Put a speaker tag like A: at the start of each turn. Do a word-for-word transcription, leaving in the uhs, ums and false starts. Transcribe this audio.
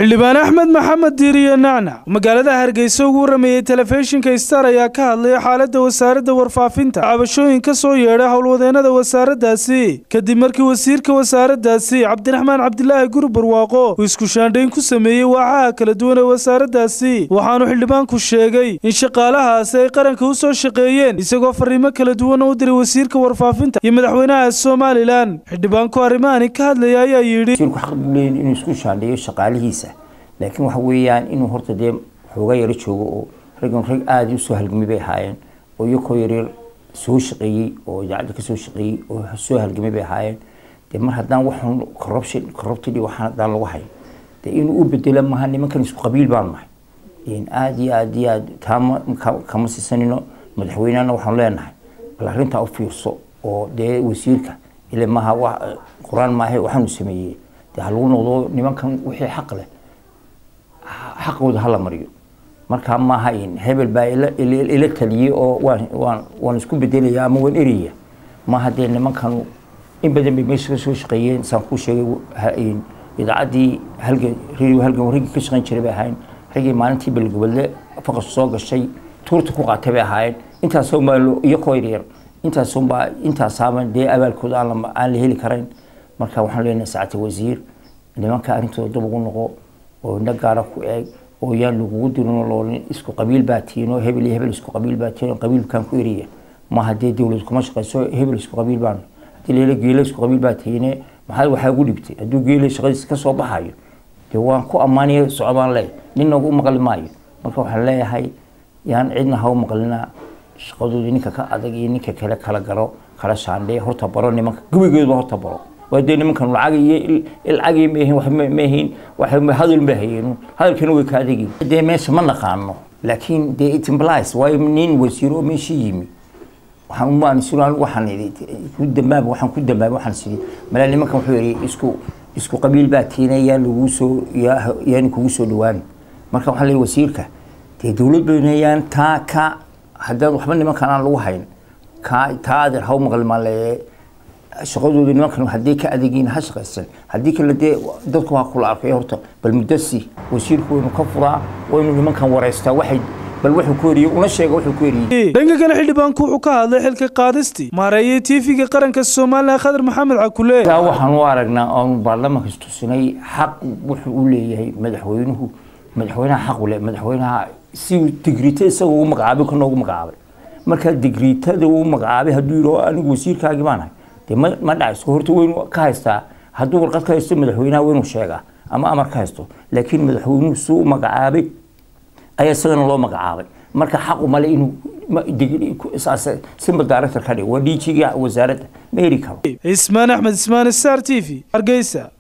A: xildhibaan Axmed Maxamed Diiriye Nacnac magaalada Hargeysa ugu waramayay telefishinka Star ayaa ka hadlay xaaladda wasaaradda warfaafinta cabashooyin ka soo yeedhay howlwadeenada wasaaraddaasi kadib markii wasiirka wasaaraddaasi Cabdiraxmaan Cabdilaahi Gurbarwaaqo uu isku shaandhayn ku sameeyay waaxaha kala duwan ee wasaaraddaasi waxaanu xildhibaanku sheegay in shaqaalahaasi ay qaranka u soo shaqeeyeen isagoo fariimo kala duwan u diray wasiirka warfaafinta iyo madaxweynaha Soomaaliland xildhibaanku arrimahan ka hadlay ayaa yiri
B: wasiirku xaq u leeyahay inuu isku shaandhayo shaqaalihiisa laakiin waxa weeyaan inuu horta dee xooga yar joogo oo ragan rag aad u soo halgamay bay haayeen oo iyagoo yar soo shaqeeyay oo jaacad ka soo shaqeeyay oo soo halgamay bay haayeen dee mar haddaan waxaan corruption corrupted waxaan daan lagu hayn dee inuu u bedelo maaha nimankan isku qabiil baan nahay in aad iyo aad iyo aad taama kama siisanino madaxweynahana waxaan leenahay bal arrinta u fiirso oo dee wasiirka ilaa maaha wax quraan maaha waxaan sameeyay dee lagu noqdo nimankan wixii xaq leh xaqooda hala mariyo marka ma hayn hebel baa ila ila taliye oo waan waan isku bedelayaa ama waan eriya ma hadee nimankan in badan bay meesha soo shaqeeyeen saan ku sheegay idaacadii halgan reeyo halgan warigi ka shaqeyn jiray bay ahayn ragii maalintii balgobolle faqas soo gashay tuurta ku qaatay bay ahayn intaas soo maalo iyo qoyreer intaas soo baa intaas saaban dee abaalkooda aan la heli karayn marka waxaan leenahay saacada wasiir nimanka arintooda dib ugu noqo oo nagaara ku eeg oo yaan lagu dirin loo isku qabiil baatiino hebel hebel isku qabiil baatiino qabiilkan ku eriya ma hadee dawlad kuma shaqeyso hebel isku qabiil baan dileele geelo isku qabiil baatiine maxay waxa ugu dhibtay haduu geelo shaqadiisa ka soo baxayo dee waan ku amaanay Soomaaliland leh ninna ugu maqal maayo marka waxaan leeyahay yaan cidna ha u maqalina shaqadooda ninka ka adag iyo ninka kale kala garo kala shaandhay horta baro nimanka gubigeedu horta baro ودي نمكن العقي العقي ماهين واحد ماهين واحد هذول ماهين هذول كانوا يكادقين دي ماشي ما نقانو لكن دي اتمبلايس واي منين وسيرو من شيء وحن ما نسولان وحن كود دماب وحن كود دماب وحن سيدي ملا اللي ما كان حوري اسكو اسكو قبيل باتينا يا لوسو يا يعني كوسو دوان marka waxa la wasiirka tii dawlad beenayaan taa ka haddii waxba niman kana lagu hayn ka taadar haw maqal malee shaqadooda nimankan hadii ka adeegin ha shaqaysan hadii kale dadku waa kula arkay horta bal mudasi wasiirku inuu ka furaa oo inuu nimankan wareystaa waxay bal wuxuu ku yiri una sheegay wuxuu ku yiri
A: dhanka kale xildhibaanku wuxuu ka hadlay xilka qaadistii maareeyay T V-ga qaranka Soomaaliya Khadar Maxamed Cakule
B: taa waxaan u aragnaa oo baarlamaanka istusinay xaq wuxuu u leeyahay madaxweynuhu madaxweynaha xaq u leeyahay madaxweynaha si digriite isagoo magacaabo kana ugu magacaabay marka digriitada uu magacaabay haduu yiro anigu wasiirkaagi baan ما ما دعس هو توين كايستا هدول قد كايستا مدحوينها وينو شيغا اما امر كايستو لكن مدحوينو سو مقعابي اي سدن لو مقعابي marka xaq uma le inuu digri asaas simba director ka dhig wadii jiga wasaaradda America
A: Ismaan Axmed Ismaan Star T V Hargeysa